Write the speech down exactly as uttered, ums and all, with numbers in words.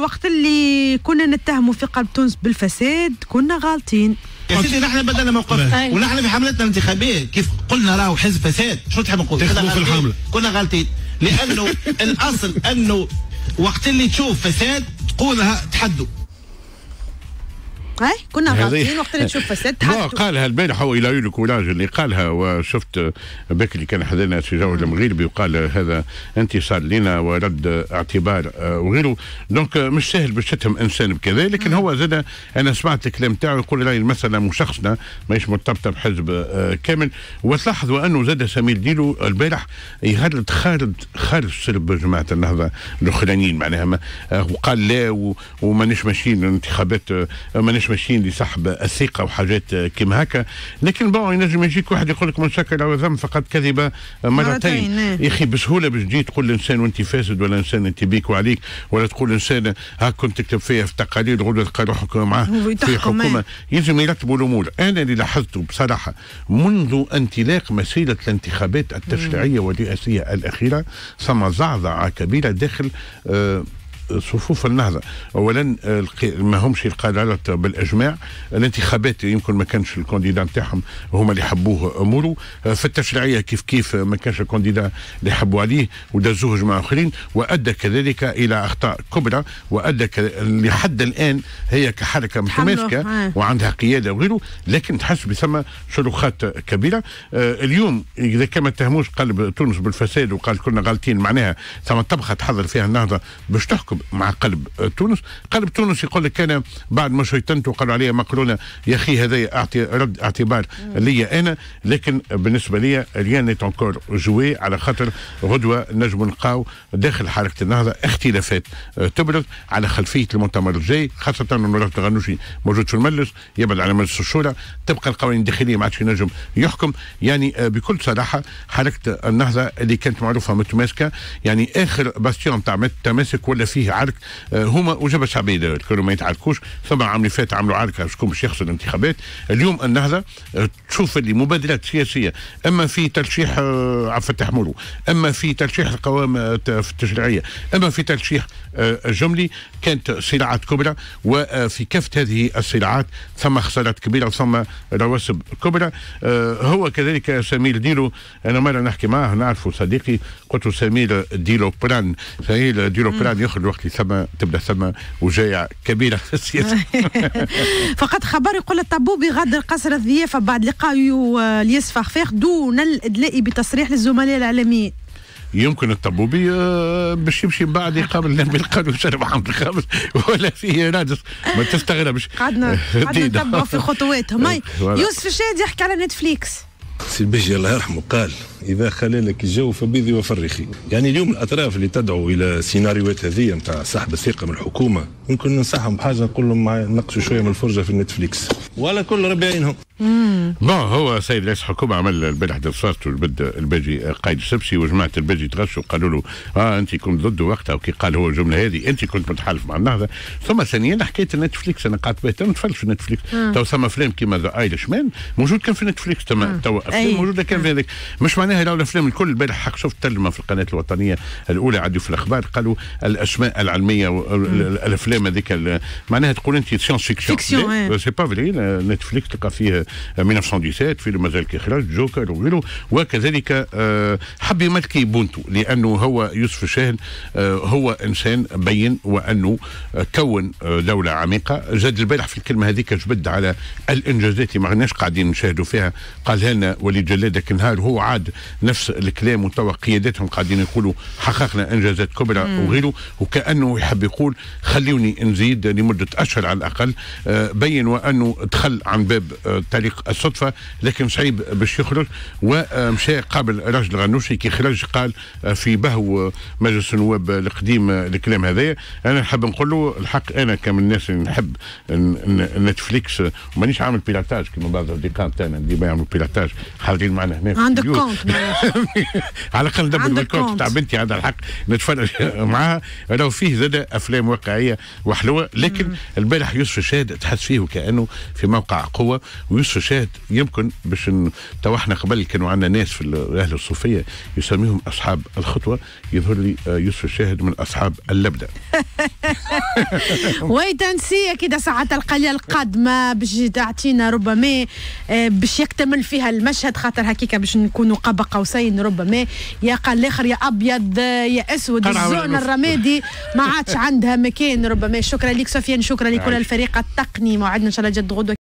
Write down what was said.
وقت اللي كنا نتهموا في قلب تونس بالفساد كنا غالطين يا سيدي. نحن بدلنا موقفنا ونحن في حملتنا الانتخابيه كيف قلنا راهو حزب فساد. شو تحب نقول؟ كنا في الحمله كنا غالطين لانه الاصل انه وقت اللي تشوف فساد تقولها تحدوا. اي كنا غالطين وقت اللي تشوف فساد تحدوا. قالها البارح هو الى الكولاج اللي قالها، وشفت بك اللي كان حدنا سي جوهر المغربي وقال هذا انتصار لنا ورد اعتبار وغيره. دونك مش سهل باش تتهم انسان بكذا، لكن هو زاد انا سمعت الكلام تاعو يقول راهي المساله مش شخصنا ماهيش مرتبطه بحزب كامل. وتلاحظوا انه زاد سمير ديلو البارح يهرد خارج خارج سرب جماعه النهضه الاخرانيين معناها، وقال لا ومانيش ماشيين الانتخابات مانيش ماشيين لسحب الثقه وحاجات كيما هكا. لكن بون ينجم يجيك واحد يقول لك من شكل او ذنب فقد كذب مرتين. يا اخي بسهوله باش تجي تقول لانسان وانت فاسد، ولا انسان انت بيك وعليك، ولا تقول انسان هاك كنت تكتب فيها في تقارير غدوه تلقى روحك معاه في حكومه. يلزم يرتبوا الامور. انا اللي لاحظته بصراحه منذ انطلاق مسيره الانتخابات التشريعيه والرئاسيه الاخيره ثم زعزعه كبيره داخل آه صفوف النهضه. اولا ما همش القرارات بالاجماع، الانتخابات يمكن ما كانش الكانديدا نتاعهم هما اللي حبوه اموره، في التشريعيه كيف كيف ما كانش الكانديدا اللي حبوا عليه ودازوه جماعه اخرين، وادى كذلك الى اخطاء كبرى، وادى لحد الان هي كحركه متماسكه وعندها قياده وغيره، لكن تحس بثم شروخات كبيره. اليوم اذا كان ما اتهموش قلب تونس بالفساد وقال كنا غالطين، معناها ثم طبخه تحضر فيها النهضه باش تحكم مع قلب تونس. قلب تونس يقول لك انا بعد ما شيطنت وقالوا عليا مقرونه يا اخي هذا اعطي رد اعتبار ليا انا، لكن بالنسبه لي ريان نيت انكور جوي، على خاطر غدوه نجم نلقاو داخل حركه النهضه اختلافات تبرز على خلفيه المؤتمر الجاي، خاصه انه رفض الغنوشي موجود في المجلس يبعد على مجلس الشورى، تبقى القوانين الداخليه ما عادش ينجم يحكم. يعني بكل صراحه حركه النهضه اللي كانت معروفه متماسكه، يعني اخر باستيون تاع تماسك ولا فيه عرك هما وجبهه شعبيه كانوا ما يتعاركوش. ثم العام اللي فات عملوا عركه شكون باش يخسر الانتخابات. اليوم النهضه تشوف اللي مبادرات سياسيه، اما في ترشيح عبد الفتاح مورو، اما في ترشيح القوائم التشريعيه، اما في ترشيح جملي، كانت صراعات كبرى، وفي كافه هذه الصراعات ثم خسارات كبيره وثم رواسب كبرى. هو كذلك سمير ديلو، انا مره نحكي معاه نعرفه صديقي، قلت له سمير ديلو بران، سمير ديلو بران يخرج وقت ثم تبدا ثم وجايع كبيره في السياسه. فقط خبر يقول الطبوبي غادر قصر الضيافه بعد لقاء الياس فخفاخ دون الادلاء بتصريح للزملاء الاعلاميين. يمكن الطبوبي باش يمشي من بعد يقابل النبي القانون شرب عبد الخامس ولا فيه رادس، ما تستغربش. قعدنا قعدنا نتبعوا في خطواتهم. يوسف الشادي يحكي على نتفليكس. سي البجي الله يرحمه قال إذا خلى لك الجو فبيذي وفرخي. يعني اليوم الأطراف اللي تدعو إلى سيناريوهات هذه نتاع سحب الثقة من الحكومة، ممكن ننصحهم بحاجة نقول لهم نقصوا شوية من الفرجة في النتفليكس ولا كل ربي عينهم. بون هو سيد رئيس الحكومة عمل البارح دراسته البد الباجي قايد السبسي وجماعة الباجي تغشوا قالوا له اه انت كنت ضده وقتها، وكي قال هو الجملة هذه انت كنت متحالف مع النهضة. ثم ثانيا حكاية النتفليكس، انا قعدت بيت نتفرج في نتفليكس تو ثم افلام كيما ذا ايرش مان موجود كان في نتفليكس، تما تو افلام موجودة كان في هذاك. مش معناها لو الافلام الكل البارح حق شفت ترجمة في القناة الوطنية الاولى عدوا في الاخبار قالوا الاسماء العلمية والافلام هذيك معناها تقول انت سيونس فيكسيون سي با فري. نتفليكس تلقى فيه ألف وتسعمائة وسبعة وتسعين فيلم مازال كيخرج جوكر وغيره، وكذلك حب يملكي بونتو لانه هو يوسف الشاهن هو انسان بين وانه كون دوله عميقه. زاد البارح في الكلمه هذيك جبد على الانجازات اللي ما غناش قاعدين نشاهدوا فيها، قالها لنا وليد جلاد كنهار هو عاد نفس الكلام، وتوا قياداتهم قاعدين يقولوا حققنا انجازات كبرى وغيره، وكانه يحب يقول خلوني نزيد لمده اشهر على الاقل. بين وانه دخل عن باب طريق الصدفه لكن صعيب باش يخرج، ومشى قابل راجل الغنوشي كي خرج قال في بهو مجلس النواب القديم الكلام هذايا. انا نحب نقول له الحق، انا كمن الناس اللي نحب نتفليكس ومانيش عامل بيلاتاج كما بعض الاصدقاء تاعنا اللي ما يعملوا بيلاتاج حاضرين معنا هنا عندك كونت على الاقل ندبر الكونت تاع بنتي عندها الحق نتفرج معاها. لو فيه زاد افلام واقعيه وحلوه، لكن البارح يوسف الشاهد تحس فيه وكانه في موقع قوه. ويوسف يوسف الشاهد يمكن باش تو احنا قبل كانوا عندنا ناس في اهل الصوفيه يسميهم اصحاب الخطوه، يظهر لي يوسف الشاهد من اصحاب اللبده. ويتنسيه كده ساعة القليل القادمة باش تعطينا ربما باش يكتمل فيها المشهد، خاطر هكيكا باش نكونوا قاب قوسين ربما، يا قال الاخر يا ابيض يا اسود، الزون الرمادي ما عادش عندها مكان ربما. شكرا لك سفيان، شكرا لكل الفريق التقني، موعدنا ان شاء الله جد غدوه.